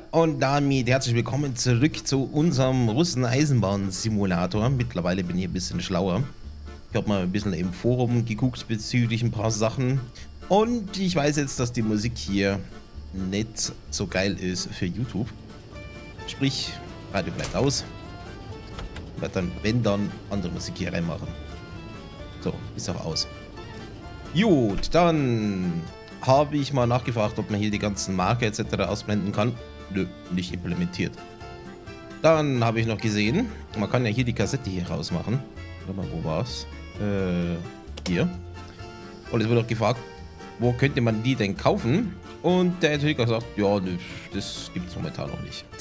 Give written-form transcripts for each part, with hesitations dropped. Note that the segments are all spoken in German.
Und damit herzlich willkommen zurück zu unserem Russen-Eisenbahn-Simulator. Mittlerweile bin ich ein bisschen schlauer. Ich habe mal ein bisschen im Forum geguckt bezüglich ein paar Sachen. Und ich weiß jetzt, dass die Musik hier nicht so geil ist für YouTube. Sprich, Radio bleibt aus. Ich werde dann, wenn dann, andere Musik hier reinmachen. So, ist auch aus. Gut, dann habe ich mal nachgefragt, ob man hier die ganzen Marker etc. ausblenden kann. Nö, nicht implementiert. Dann habe ich noch gesehen, man kann ja hier die Kassette hier rausmachen. Warte mal, wo war's? Hier. Und es wurde auch gefragt, wo könnte man die denn kaufen? Und der Entwickler sagt, ja, nö, das gibt es momentan noch nicht.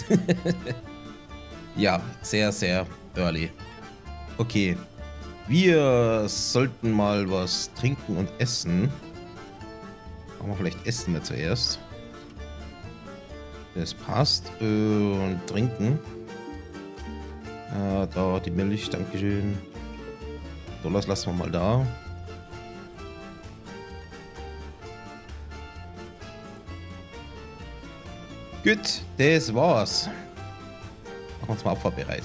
Ja, sehr, sehr early. Okay. Wir sollten mal was trinken und essen. Machen wir vielleicht essen wir zuerst. Das passt. Und trinken. Da die Milch, dankeschön. Dollars lassen wir mal da. Gut, das war's. Machen wir uns mal abfahrbereit.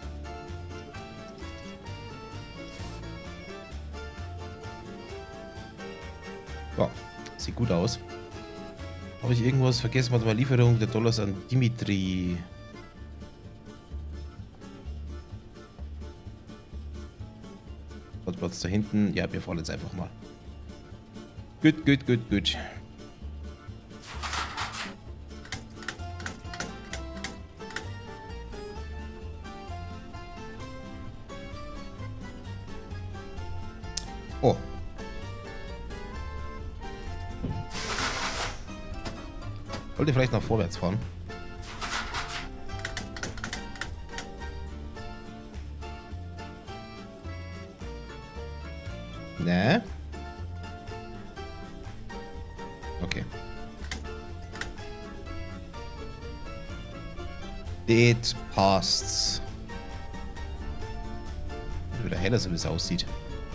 Ja, sieht gut aus. Habe ich irgendwas vergessen? Warte mal, Lieferung der Dollars an Dimitri. Platz da hinten. Ja, wir fahren jetzt einfach mal. Gut, gut, gut, gut. Oh. Wollt ihr vielleicht nach vorwärts fahren? Ne? Okay. It passt. Wieder heller, so wie es aussieht.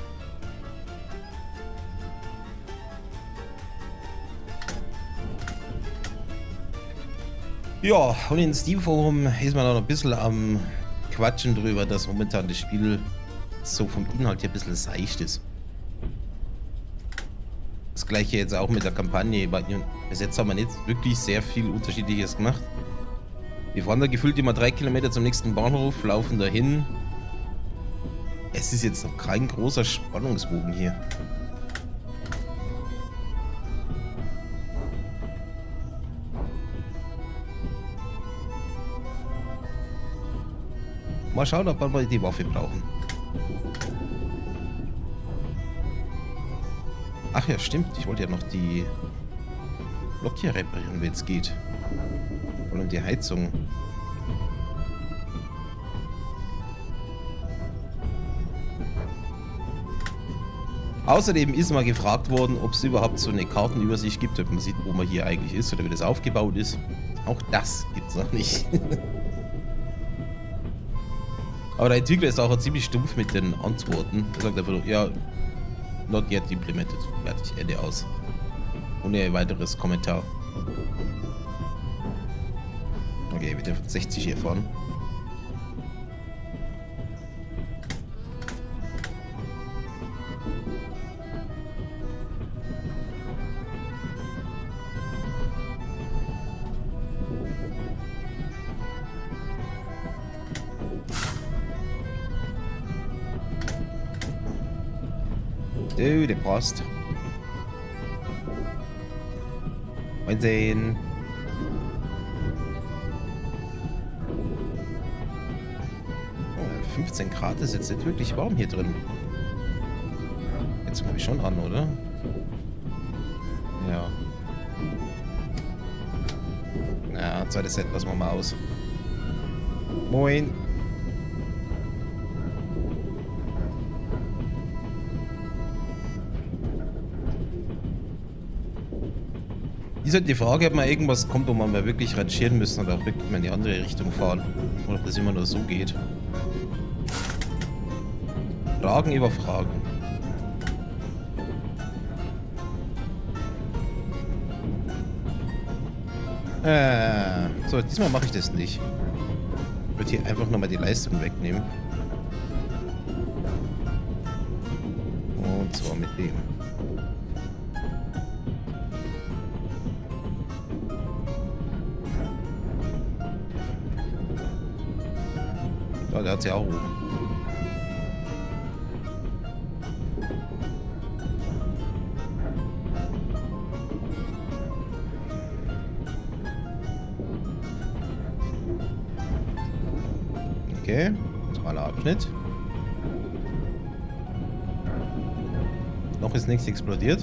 Ja, und in Steam Forum ist man noch ein bisschen am Quatschen drüber, dass momentan das Spiel so vom Inhalt her ein bisschen seicht ist. Das gleiche jetzt auch mit der Kampagne. Bis jetzt haben wir nicht wirklich sehr viel Unterschiedliches gemacht. Wir fahren da gefühlt immer 3 Kilometer zum nächsten Bahnhof, laufen dahin. Es ist jetzt noch kein großer Spannungsbogen hier. Mal schauen, ob wir mal die Waffe brauchen. Ach ja, stimmt. Ich wollte ja noch die Lok hier reparieren, wenn es geht. Und die Heizung. Außerdem ist mal gefragt worden, ob es überhaupt so eine Kartenübersicht gibt, ob man sieht, wo man hier eigentlich ist oder wie das aufgebaut ist. Auch das gibt es noch nicht. Aber der Entwickler ist auch ziemlich stumpf mit den Antworten. Er sagt einfach nur, ja, not yet implemented. Fertig, Ende aus. Ohne weiteres Kommentar. Okay, wir dürfen 60 hier fahren. Der passt. Mal sehen. Oh, 15 Grad ist jetzt nicht wirklich warm hier drin. Jetzt komme ich schon an, oder? Ja. Ja, zweites Set lassen wir mal aus. Moin. Ist halt die Frage, ob man irgendwas kommt, wo man mal wirklich rangieren müssen oder auch wirklich mal in die andere Richtung fahren. Oder ob das immer nur so geht. Fragen über Fragen. So, diesmal mache ich das nicht. Ich würde hier einfach nochmal die Leistung wegnehmen. Und zwar mit dem. Ja, der hat sie auch oben. Okay, neutraler Abschnitt. Noch ist nichts explodiert.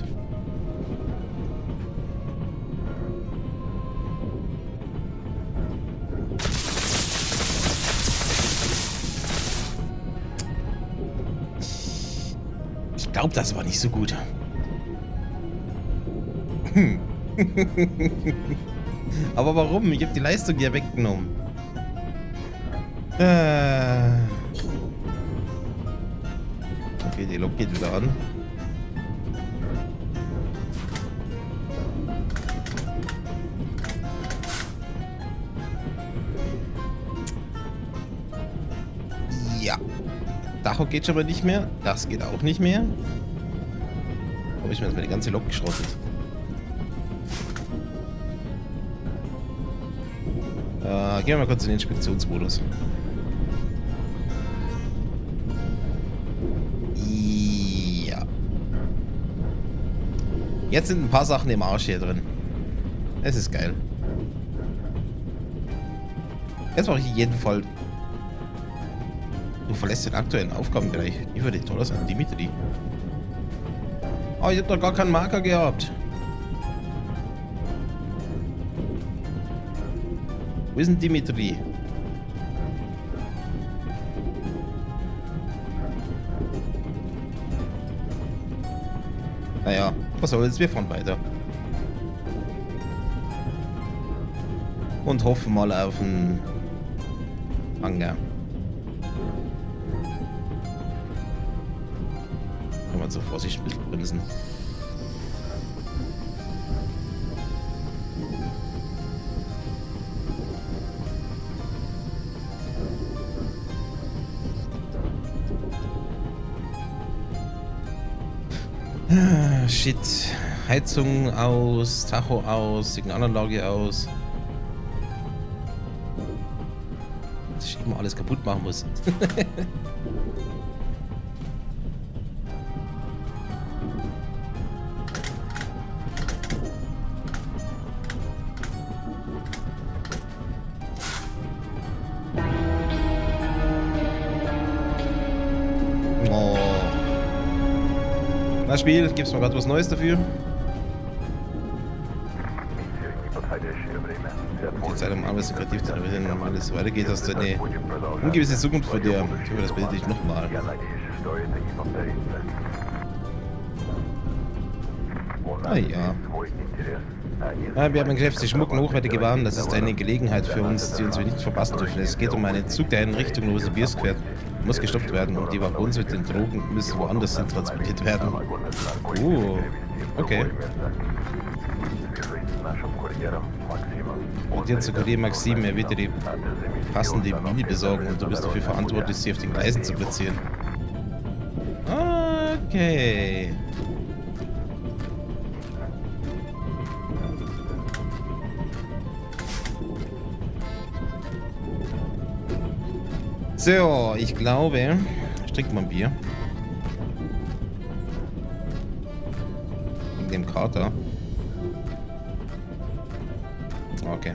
Ich glaube, das war nicht so gut. Aber warum? Ich habe die Leistung ja weggenommen. Okay, die Lok geht wieder an. Ja. Dacho geht schon mal nicht mehr. Das geht auch nicht mehr. Habe ich mir jetzt mal die ganze Lok geschrottet. Gehen wir mal kurz in den Inspektionsmodus. Ja. Jetzt sind ein paar Sachen im Arsch hier drin. Es ist geil. Jetzt mache ich in jedem Fall. Du verlässt den aktuellen Aufgabenbereich. Wie würde toll sein, Dimitri. Oh, ich hab doch gar keinen Marker gehabt. Wo ist denn Dimitri? Naja, was soll's, wir fahren weiter. Und hoffen mal auf einen Hangar. Kann man zur Vorsicht ein bisschen bremsen. Shit. Heizung aus, Tacho aus, Signalanlage aus. Dass ich immer alles kaputt machen muss. Oh. Na Spiel, gibt's mal gerade was Neues dafür? Die Zeit am Arbeits- und Kreativ, wenn alles weitergeht, hast du eine ungewisse Zukunft vor dir. Ich hoffe, das bitte dich nochmal. Ah ja. Wir haben ein Geschäft, die schmucken hochwertige Waren. Das ist eine Gelegenheit für uns, die uns wir nicht verpassen dürfen. Es geht um einen Zug, der in Richtung Novosibirsk fährt. Muss gestoppt werden und die Waggons mit den Drogen müssen woanders hin transportiert werden. Okay. Und jetzt zu Kurier Maxim, er wird dir die passende Mini besorgen und du bist dafür verantwortlich, sie auf den Gleisen zu platzieren. Okay. So, ich glaube, ich trinke mal ein Bier. Wegen dem Kater. Okay.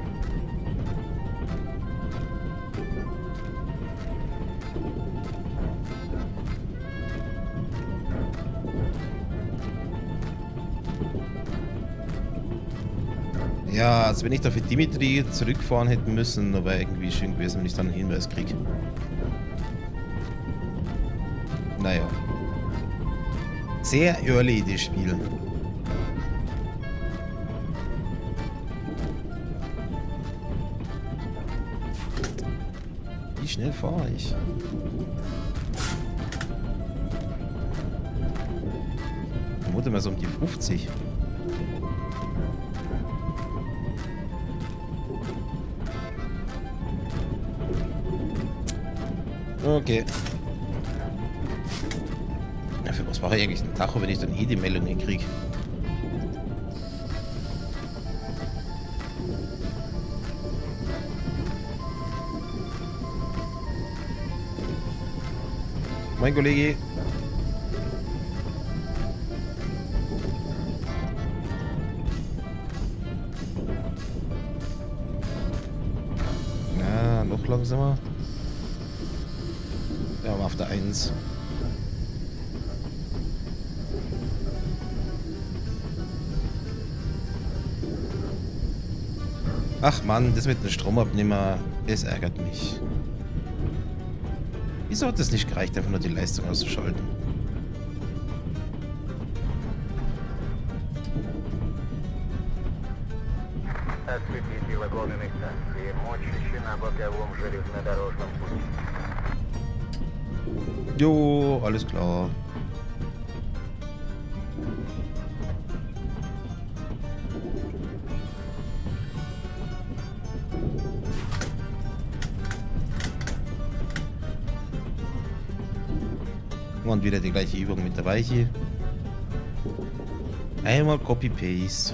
Ja, also wenn ich da für Dimitri zurückfahren hätten müssen, aber irgendwie schön gewesen, wenn ich dann einen Hinweis kriege. Naja. Sehr early, das Spiel. Wie schnell fahre ich? Ich vermute mal so um die 50. Okay. Ja, für was mache ich eigentlich ein Tacho, wenn ich dann eh die Meldungen kriege? Mein Kollege. Ja, noch langsamer. Ja, aber auf der 1. Ach Mann, das mit dem Stromabnehmer, das ärgert mich. Wieso hat das nicht gereicht, einfach nur die Leistung auszuschalten? Осветите вагонные станции, мочащие на боковом железнодорожном пути. Jo, alles klar. Und wieder die gleiche Übung mit der Weiche. Einmal Copy-Paste.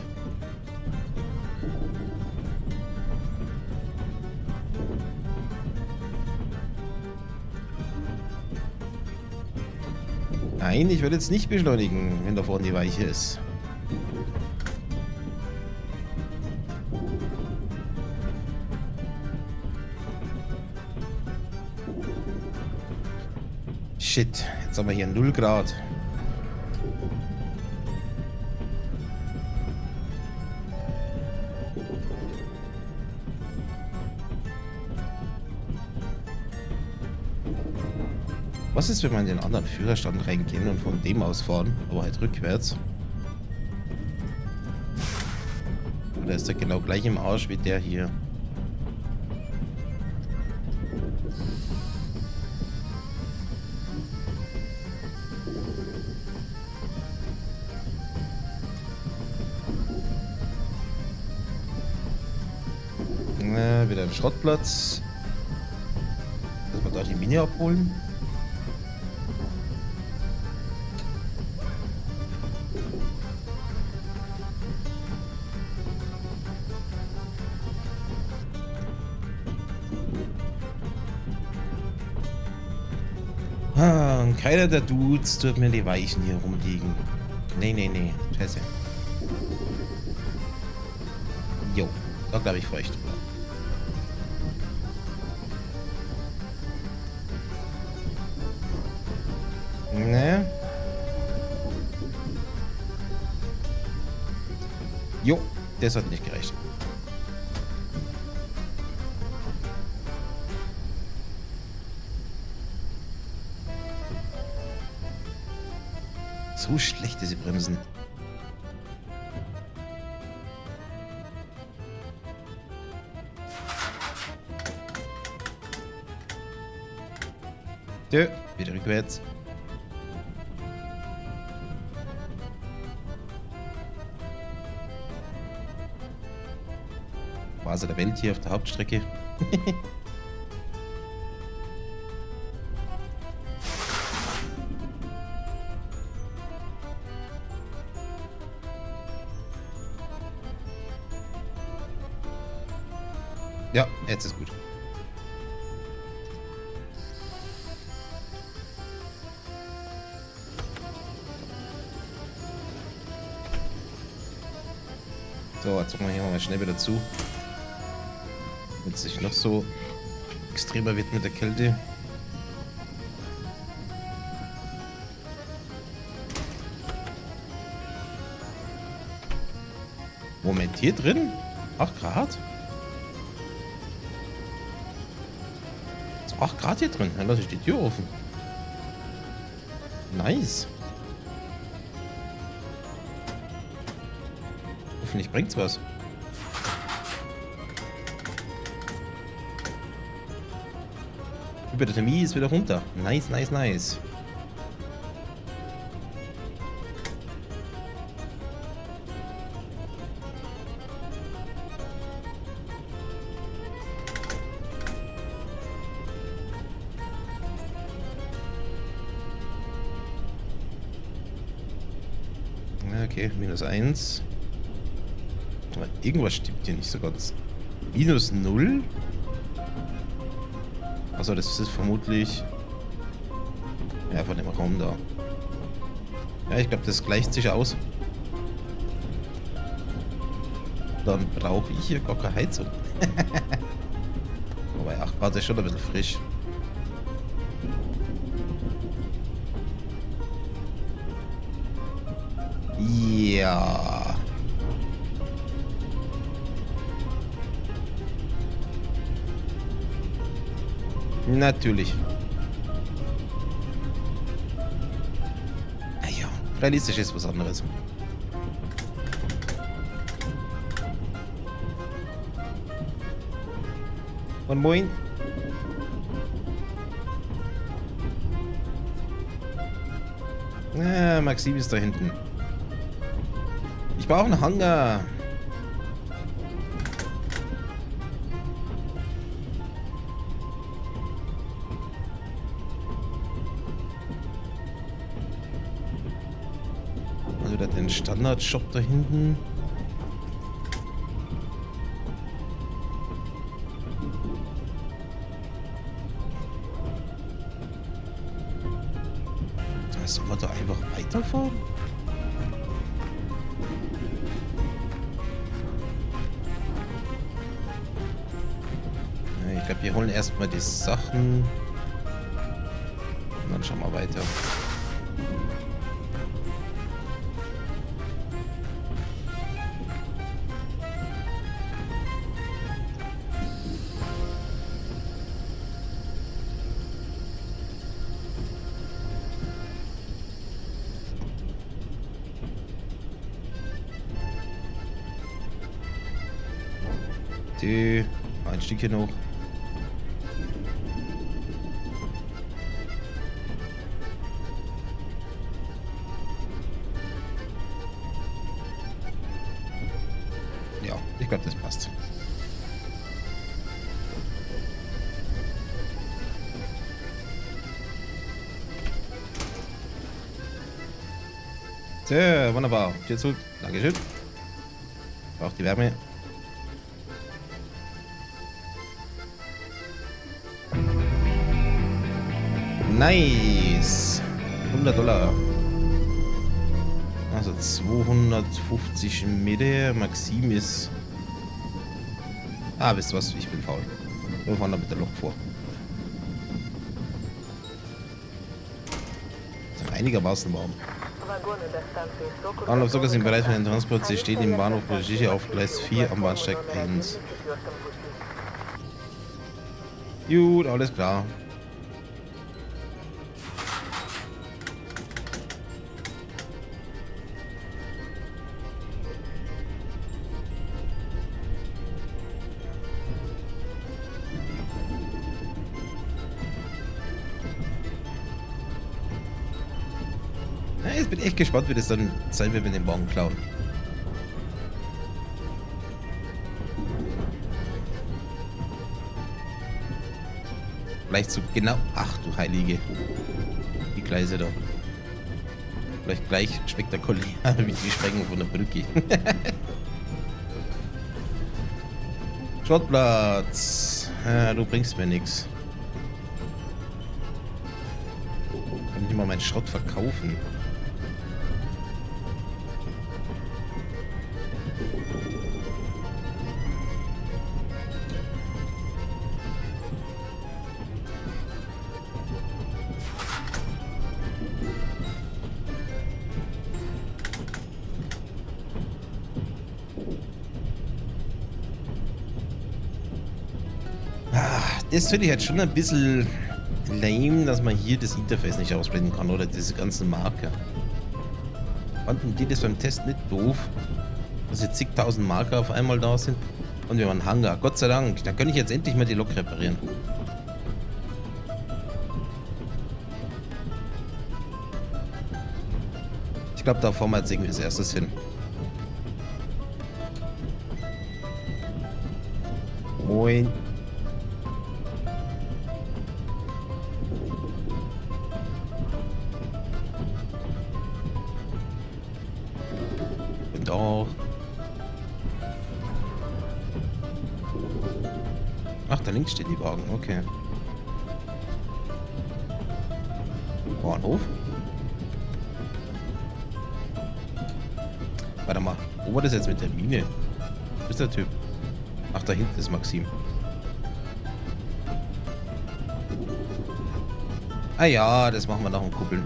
Nein, ich werde jetzt nicht beschleunigen, wenn da vorne die Weiche ist. Shit, jetzt haben wir hier 0 Grad. Was ist, wenn wir in den anderen Führerstand reingehen und von dem aus fahren, aber halt rückwärts? Oder ist der genau gleich im Arsch wie der hier? Wieder ein Schrottplatz. Dass wir da die Mine abholen. Und keiner der Dudes tut mir die Weichen hier rumliegen. Nee, nee, nee. Scheiße. Jo, da glaube ich feucht. Ne? Jo, das hat nicht gereicht. So schlecht diese Bremsen. Tö, wieder rückwärts. Phase der Welt hier auf der Hauptstrecke. Ja, jetzt ist gut. So, jetzt machen wir hier mal schnell wieder zu. Wenn es sich noch so extremer wird mit der Kälte. Moment, hier drin? 8 Grad? 8 Grad hier drin. Dann lasse ich die Tür offen. Nice. Hoffentlich bringt's was. Hyperthermie ist wieder runter. Nice, nice, nice. Okay, -1. Aber irgendwas stimmt hier nicht so ganz. -0? Also das ist vermutlich... Ja, von dem Raum da. Ja, ich glaube, das gleicht sich aus. Dann brauche ich hier gar keine Heizung. Wobei 8 Grad ist schon ein bisschen frisch. Ja. Natürlich. Naja, realistisch ist was anderes. Und moin. Ah, Maxim ist da hinten. Ich brauche einen Hangar. Also da den Standard-Shop da hinten. Sollen wir da einfach weiterfahren? Ja, ich glaube, wir holen erstmal die Sachen. Und dann schauen wir weiter. Ein Stückchen noch. Ja, ich glaube, das passt. Sehr wunderbar. Hier zurück. Dankeschön. Braucht die Wärme. Nice. $100. Also 250 Meter. Maxim ist... Ah, wisst ihr was? Ich bin faul. Wir fahren da mit der Lok vor. Das ist einigermaßen warm. Bahnhofssocker sind bereit für den Transport. Sie steht im Bahnhof Brigitte auf Gleis 4 am Bahnsteig 1. Gut, alles klar. Ich bin echt gespannt, wie das dann sein wird, wenn wir den Wagen klauen. Vielleicht so genau... Ach du Heilige. Die Gleise da. Vielleicht gleich spektakulär wie die Sprengung von der Brücke. Schrottplatz. Ja, du bringst mir nichts. Kann ich mal meinen Schrott verkaufen? Das finde ich halt schon ein bisschen lame, dass man hier das Interface nicht ausblenden kann oder diese ganzen Marker. Fanden die das beim Test nicht doof, dass jetzt zigtausend Marker auf einmal da sind und wir haben einen Hangar. Gott sei Dank, da kann ich jetzt endlich mal die Lok reparieren. Ich glaube, da fahren wir jetzt irgendwie als erstes hin. Moin. Doch. Ach, da links steht die Wagen. Okay. Bahnhof. Warte mal. Wo war das jetzt mit der Mine? Wo ist der Typ? Ach, da hinten ist Maxim. Ah ja, das machen wir nach dem Kuppeln.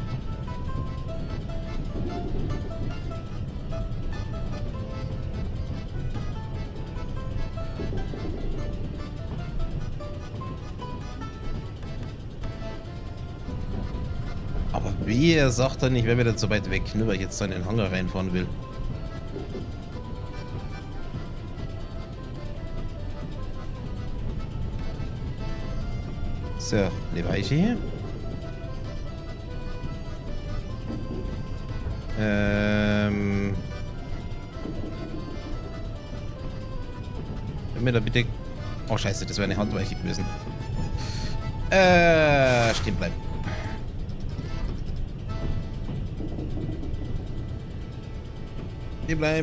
Aber wie, er sagt dann, ich wäre wieder zu weit weg, ne, weil ich jetzt da in den Hangar reinfahren will. So, eine Weiche hier. Können wir da bitte... Oh scheiße, das wäre eine Handweiche gewesen. Stehen bleiben. Stehen bleiben.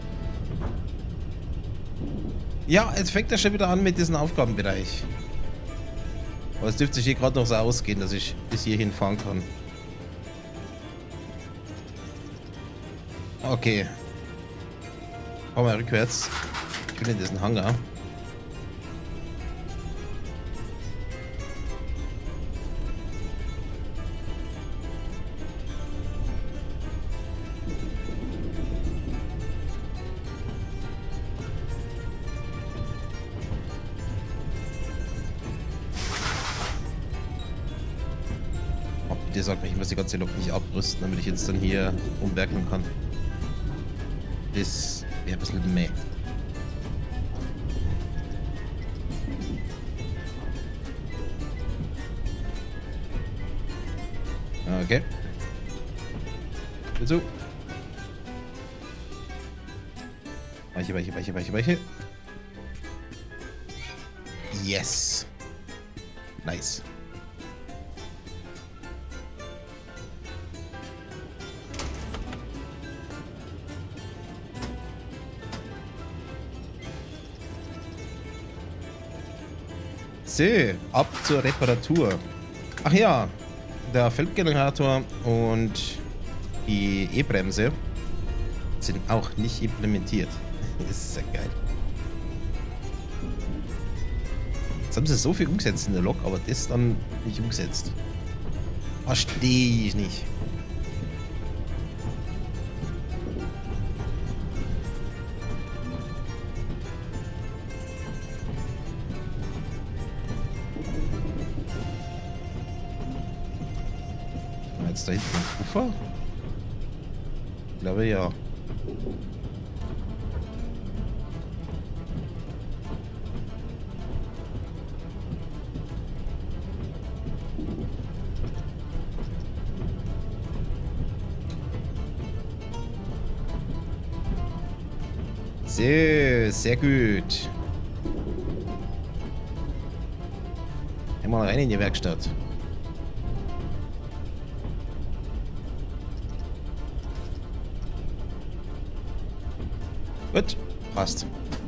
Ja, jetzt fängt er schon wieder an mit diesem Aufgabenbereich. Aber es dürfte sich hier gerade noch so ausgehen, dass ich bis hierhin fahren kann. Okay. Fahren wir rückwärts. Ich bin in diesen Hangar. Der sagt mir, ich muss die ganze Lok nicht abrüsten, damit ich jetzt dann hier umwerkeln kann. Das wäre ein bisschen meh. Okay. Dazu. Weiche, weiche, weiche, weiche, weiche. Yes. Nice. So, ab zur Reparatur. Ach ja, der Feldgenerator und die E-Bremse sind auch nicht implementiert. Das ist ja geil. Jetzt haben sie so viel umgesetzt in der Lok, aber das dann nicht umgesetzt. Verstehe ich nicht. Jetzt da hinten ein Ufer? Ich glaube ja. So, sehr gut. Einmal rein in die Werkstatt. Gut, passt.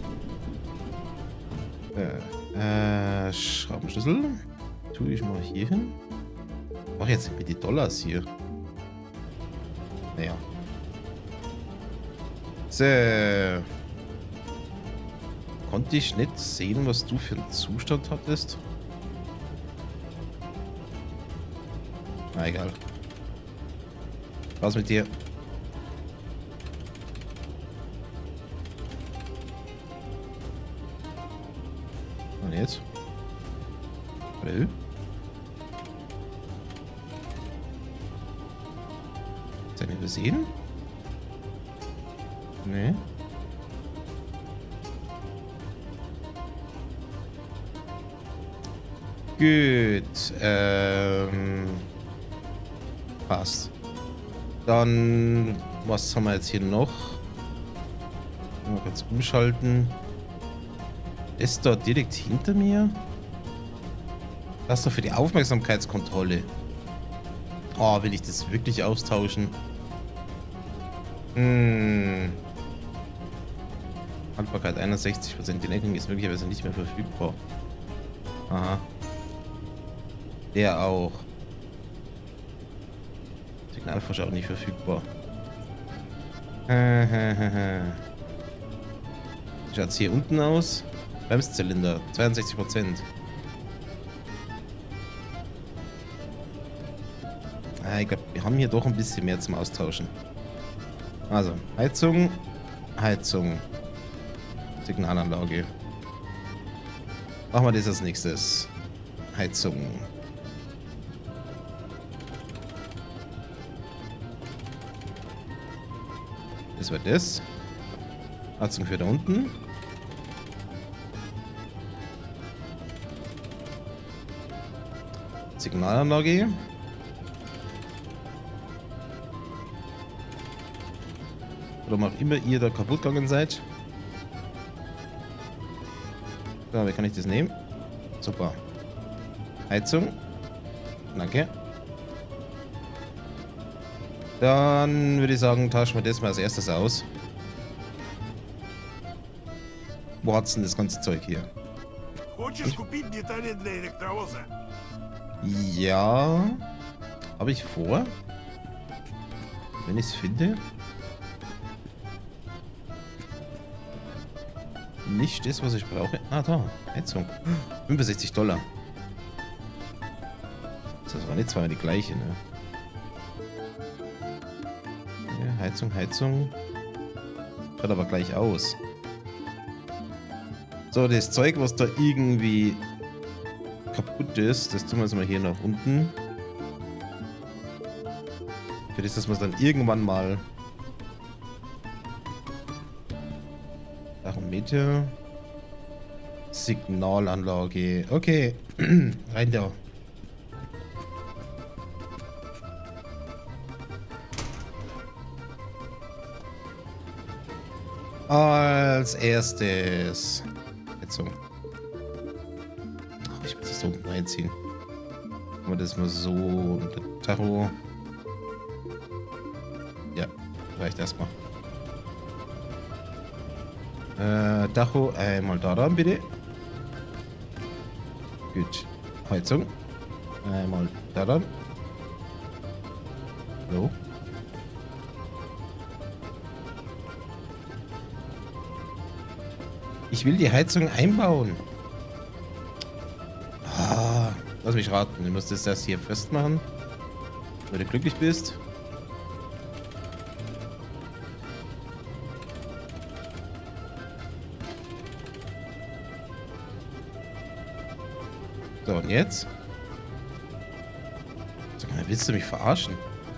Schraubenschlüssel. Tue ich mal hier hin. Mach jetzt mit die Dollars hier. Naja. So. Konnte ich nicht sehen, was du für einen Zustand hattest? Na egal. Was mit dir? Und jetzt? Hallo? Ist er nicht übersehen? Nee. Gut. Passt. Dann, was haben wir jetzt hier noch? Mal kurz umschalten. Das dort direkt hinter mir. Das ist doch für die Aufmerksamkeitskontrolle. Oh, will ich das wirklich austauschen? Haltbarkeit 61%. Die Lenkung ist möglicherweise nicht mehr verfügbar. Aha. Der auch. Signalvorschau auch nicht verfügbar. Wie schaut es hier unten aus? Bremszylinder, 62%. Ich glaube, wir haben hier doch ein bisschen mehr zum Austauschen. Also, Heizung, Heizung, Signalanlage. Machen wir das als nächstes. Heizung. Das war das. Heizung für da unten. Signalanlage. Warum auch immer ihr da kaputt gegangen seid. So, wie kann ich das nehmen? Super. Heizung. Danke. Dann würde ich sagen, tauschen wir das mal als erstes aus. Wo hat's denn das ganze Zeug hier? Ja. Habe ich vor. Wenn ich es finde. Nicht das, was ich brauche. Ah, da. Heizung. $65. Das waren jetzt zwar die gleiche, ne? Ja, Heizung, Heizung. Schaut aber gleich aus. So, das Zeug, was da irgendwie kaputt ist, das tun wir jetzt mal hier nach unten. Für das, dass wir es dann irgendwann mal... Meter. Signalanlage. Okay. Rein da. Als erstes. Heizung. Ich muss das da unten reinziehen. Machen wir das mal so unter Tacho. Ja, reicht erstmal. Tacho einmal da ran, bitte. Gut. Heizung. Einmal da ran. So. Ich will die Heizung einbauen. Ah, lass mich raten. Du musst das hier festmachen, wenn du glücklich bist. So, und jetzt? Sag mal, willst du mich verarschen?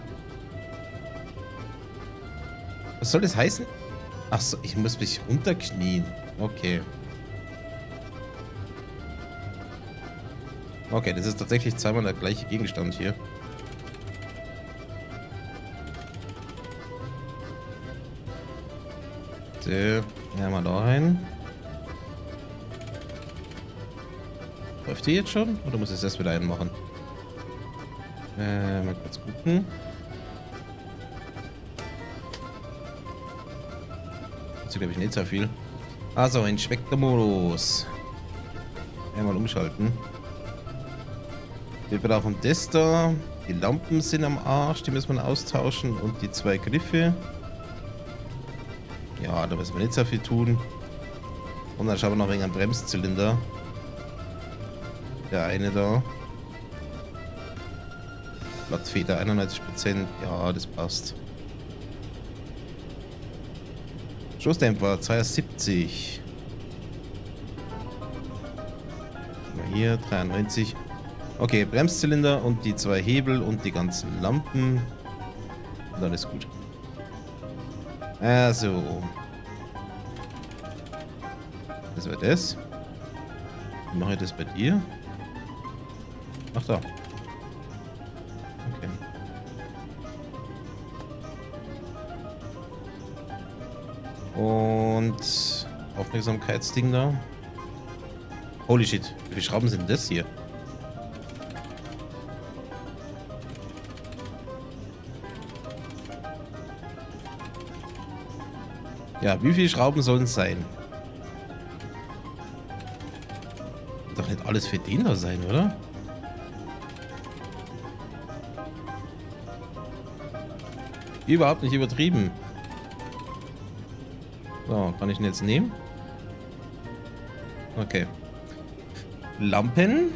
Was soll das heißen? Ach so, ich muss mich runterknien. Okay. Okay, das ist tatsächlich zweimal der gleiche Gegenstand hier. So, ja, mal da rein. Läuft die jetzt schon? Oder muss ich es erst wieder einmachen? Mal kurz gucken. Das ist, glaube ich, nicht so viel. Also, Inspektor-Modus. Einmal umschalten. Wir brauchen das da. Die Lampen sind am Arsch, die müssen wir austauschen. Und die zwei Griffe. Ja, da müssen wir nicht so viel tun. Und dann schauen wir noch wegen einem Bremszylinder. Der eine da. Blattfeder 91%. Ja, das passt. Stoßdämpfer 72. Hier 93. Okay, Bremszylinder und die zwei Hebel und die ganzen Lampen. Und alles gut. Also. Das war das. Wie mache ich das bei dir? Ach da. Okay. Und Aufmerksamkeitsding da. Holy shit. Wie viele Schrauben sind das hier? Ja, wie viele Schrauben sollen es sein? doch nicht alles für den da sein, oder? Überhaupt nicht übertrieben. So, kann ich ihn jetzt nehmen? Okay. Lampen.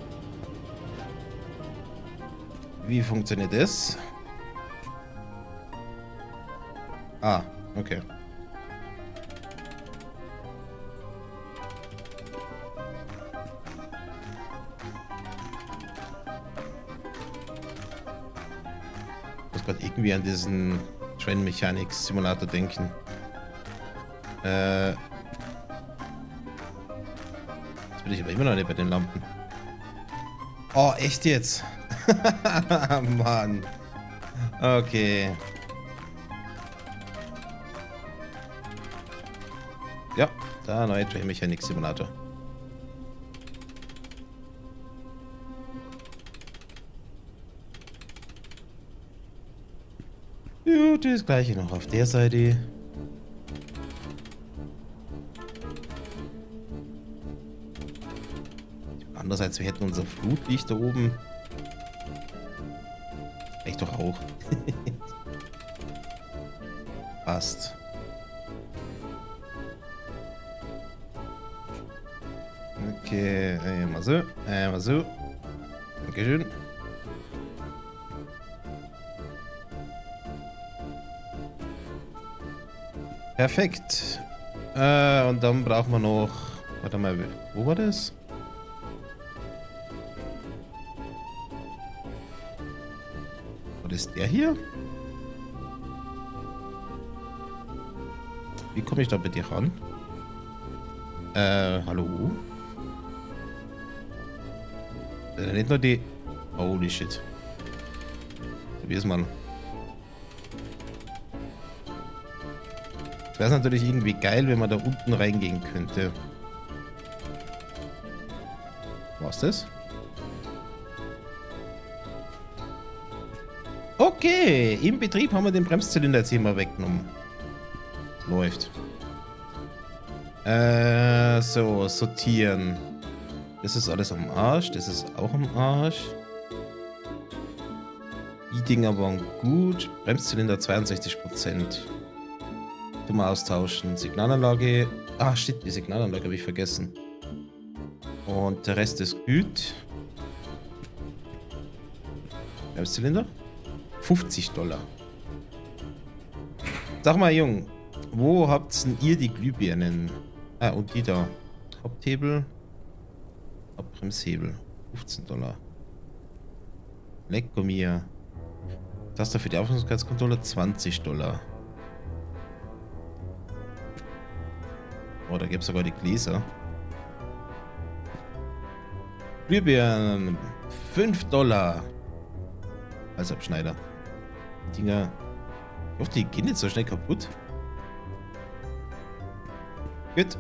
Wie funktioniert das? Ah, okay. Ich muss gerade irgendwie an diesen Train Mechanics Simulator denken. Jetzt bin ich aber immer noch nicht bei den Lampen. Oh, echt jetzt? Mann. Okay. Ja, da neue Train Mechanics Simulator. Gut, das gleiche noch auf der Seite. Andererseits, wir hätten unser Flutlicht da oben. Echt doch auch. Passt. Okay, einmal so, einmal so. Dankeschön. Perfekt. Und dann brauchen wir noch... Warte mal, wo war das? War das der hier? Wie komme ich da bei dir ran? Hallo? Nicht nur die... Holy shit. Probier's mal. Das wäre natürlich irgendwie geil, wenn man da unten reingehen könnte. Was das? Okay, im Betrieb haben wir den Bremszylinder jetzt hier mal weggenommen. Läuft. So, sortieren. Das ist alles am Arsch, das ist auch am Arsch. Die Dinger waren gut. Bremszylinder 62%. Mal austauschen. Signalanlage. Ah, shit, die Signalanlage habe ich vergessen. Und der Rest ist gut. Bremszylinder? $50. Sag mal, Jung, wo habt denn ihr die Glühbirnen? Ah, und die da. Haupthebel. Abbremshebel. $15. Lecco mia. Taster für die Aufmerksamkeitskontrolle $20. Oh, da gibt es sogar die Gläser. Glühbirnen. $5. Als Abschneider. Die Dinger. Ich hoffe, die gehen nicht so schnell kaputt. Gut.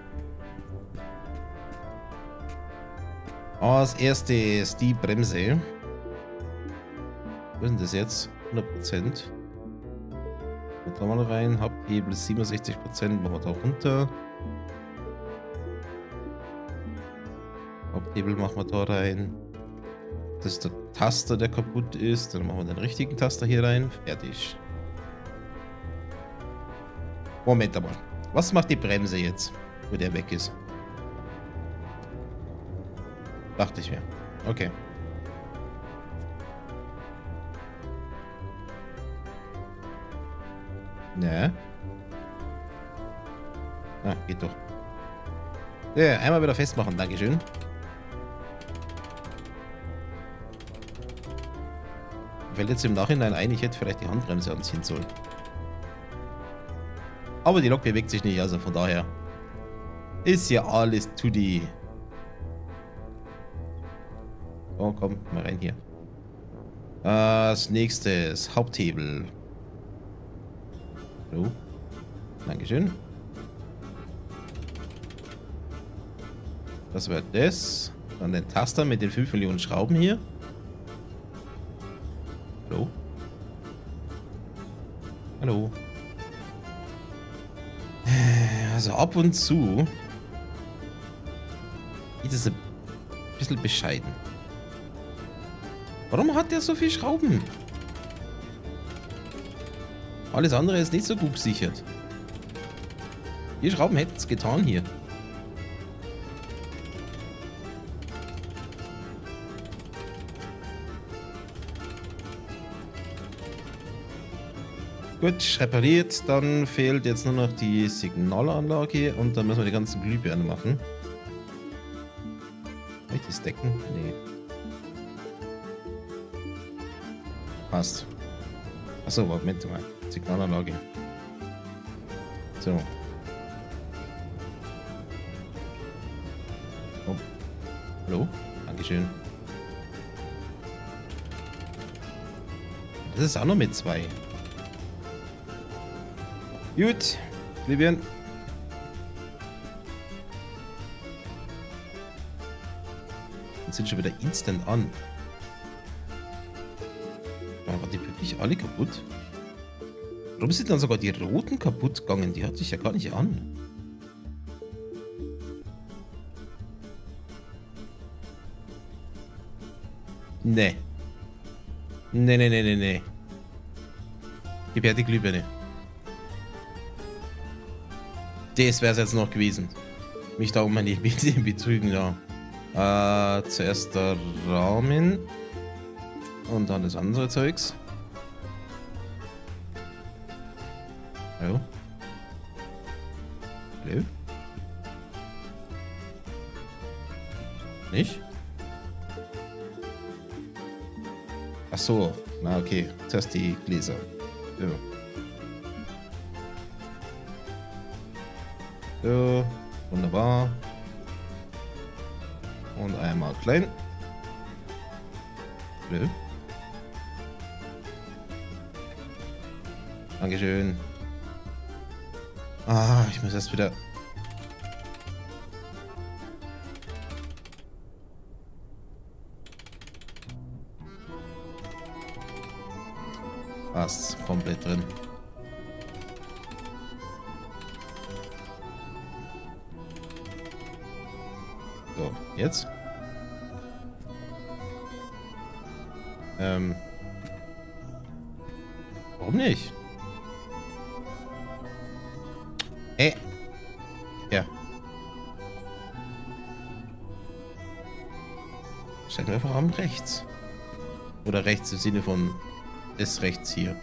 Als erstes die Bremse. Wo ist denn das jetzt? 100%. Da mal rein. Haupthebel 67%. Machen wir da runter. Haupthebel machen wir da rein. Das ist der Taster, der kaputt ist. Dann machen wir den richtigen Taster hier rein. Fertig. Moment einmal. Was macht die Bremse jetzt, wo der weg ist? Dachte ich mir. Okay. Ne? Ah, geht doch. Ja, einmal wieder festmachen. Dankeschön. Fällt jetzt im Nachhinein ein, ich hätte vielleicht die Handbremse anziehen sollen. Aber die Lok bewegt sich nicht, also von daher ist ja alles tutti. Oh, komm, mal rein hier. Als nächstes Haupthebel. So. Dankeschön. Das wird das. Dann den Taster mit den 5 Millionen Schrauben hier. Hallo? Hallo? Also ab und zu geht es ein Bisschen bescheiden. Warum hat der so viel Schrauben? Alles andere ist nicht so gut gesichert. Die Schrauben hätten es getan hier. Gut, repariert. Dann fehlt jetzt nur noch die Signalanlage und dann müssen wir die ganzen Glühbirnen machen. Kann ich die stacken? Nee. Passt. Achso, Moment mal. Signalanlage. So. Oh. Hallo? Dankeschön. Das ist auch noch mit 2. Gut, Glühbirnen. Jetzt sind schon wieder instant an. Waren die wirklich alle kaputt? Warum sind dann sogar die roten kaputt gegangen? Die hatte ich ja gar nicht an. Nee. Nee. Gib her die Glühbirne. Das wäre es jetzt noch gewesen. Mich da um meine betrügen, ja. Zuerst der Rahmen. Und dann das andere Zeugs. Hallo? Hallo? Nicht? Ach so. Na okay. Zuerst die Gläser. Ja. So, wunderbar. Und einmal klein. Blöd. Dankeschön. Ah, ich muss erst wieder... Passt, komplett drin. So, jetzt. Warum nicht? Ja. Stellen wir einfach am rechts. Oder rechts im Sinne von ist rechts hier.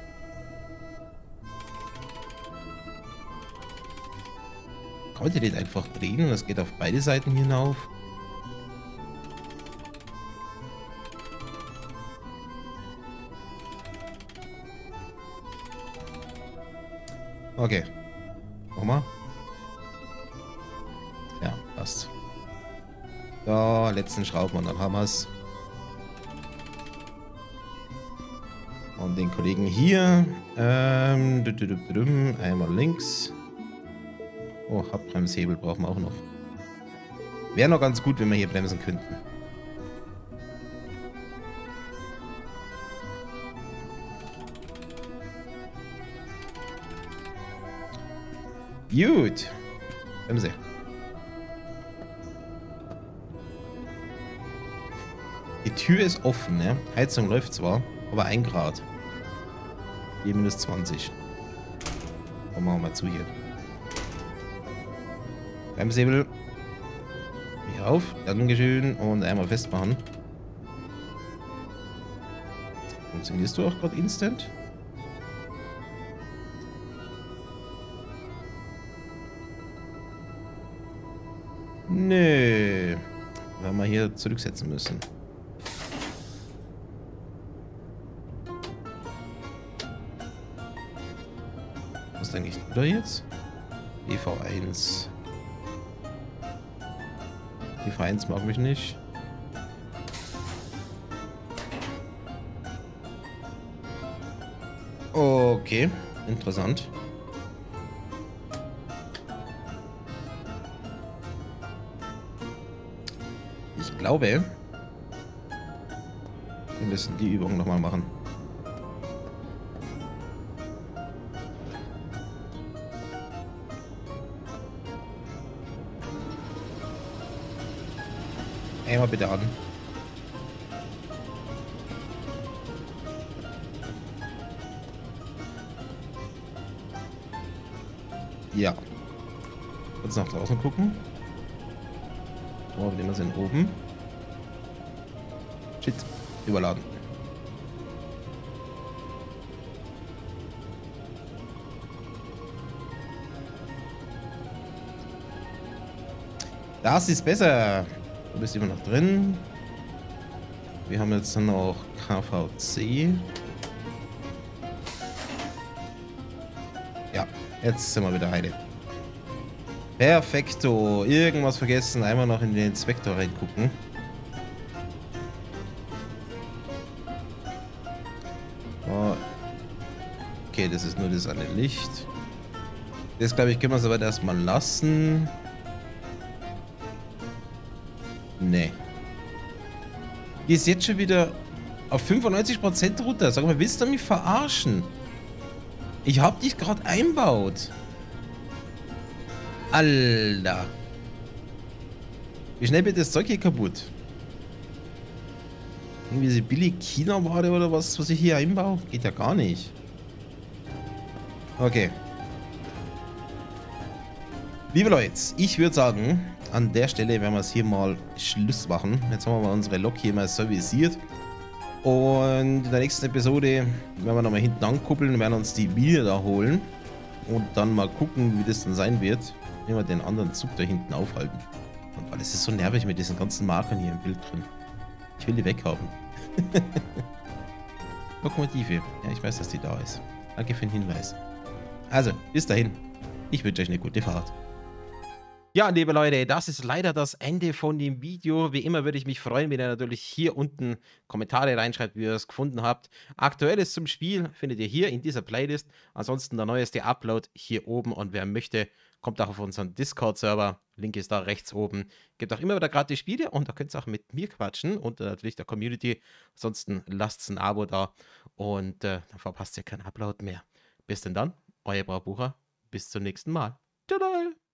Kann man den einfach drehen und das geht auf beide Seiten hinauf? Okay. Nochmal. Ja, passt. So, letzten Schrauben und dann haben wir es. Und den Kollegen hier. Einmal links. Oh, Handbremshebel brauchen wir auch noch. Wäre noch ganz gut, wenn wir hier bremsen könnten. Gut. Bremse. Die Tür ist offen, ne? Heizung läuft zwar, aber 1 Grad. Hier minus 20. Komm, machen wir mal zu hier. Bremshebel. Hier auf. Dankeschön. Und einmal festmachen. Funktionierst du auch gerade instant? Nö. Werden wir hier zurücksetzen müssen. Was denke ich da jetzt? EV1. EV1 mag mich nicht. Okay, interessant. Ich glaube, wir müssen die Übung nochmal machen. Einmal bitte an. Ja. Kurz nach draußen gucken. Oh, wir sind oben. Shit. Überladen. Das ist besser. Du bist immer noch drin. Wir haben jetzt noch KVC. Ja, jetzt sind wir wieder heile. Perfekto. Irgendwas vergessen. Einmal noch in den Inspektor reingucken. Oh. Okay, das ist nur das eine Licht. Das, glaube ich, können wir soweit erstmal lassen. Nee. Die ist jetzt schon wieder auf 95% runter. Sag mal, willst du mich verarschen? Ich hab dich gerade einbaut. Alter. Wie schnell wird das Zeug hier kaputt? Irgendwie diese billige China-Ware oder was ich hier einbaue? Geht ja gar nicht. Okay. Liebe Leute, ich würde sagen, an der Stelle werden wir es hier mal Schluss machen. Jetzt haben wir mal unsere Lok hier mal serviciert. Und in der nächsten Episode werden wir nochmal hinten ankuppeln und werden uns die Biene da holen. Und dann mal gucken, wie das dann sein wird, wenn wir den anderen Zug da hinten aufhalten. Und weil es ist so nervig mit diesen ganzen Markern hier im Bild drin. Ich will die weghaben. Lokomotive. Ja, ich weiß, dass die da ist. Danke für den Hinweis. Also, bis dahin. Ich wünsche euch eine gute Fahrt. Ja, liebe Leute, das ist leider das Ende von dem Video. Wie immer würde ich mich freuen, wenn ihr natürlich hier unten Kommentare reinschreibt, wie ihr es gefunden habt. Aktuelles zum Spiel findet ihr hier in dieser Playlist. Ansonsten der neueste Upload hier oben. Und wer möchte, kommt auch auf unseren Discord-Server. Link ist da rechts oben. Gibt auch immer wieder gratis Spiele und da könnt ihr auch mit mir quatschen und natürlich der Community. Ansonsten lasst ein Abo da und dann verpasst ihr keinen Upload mehr. Bis denn dann, euer Braubucher. Bis zum nächsten Mal. Tada!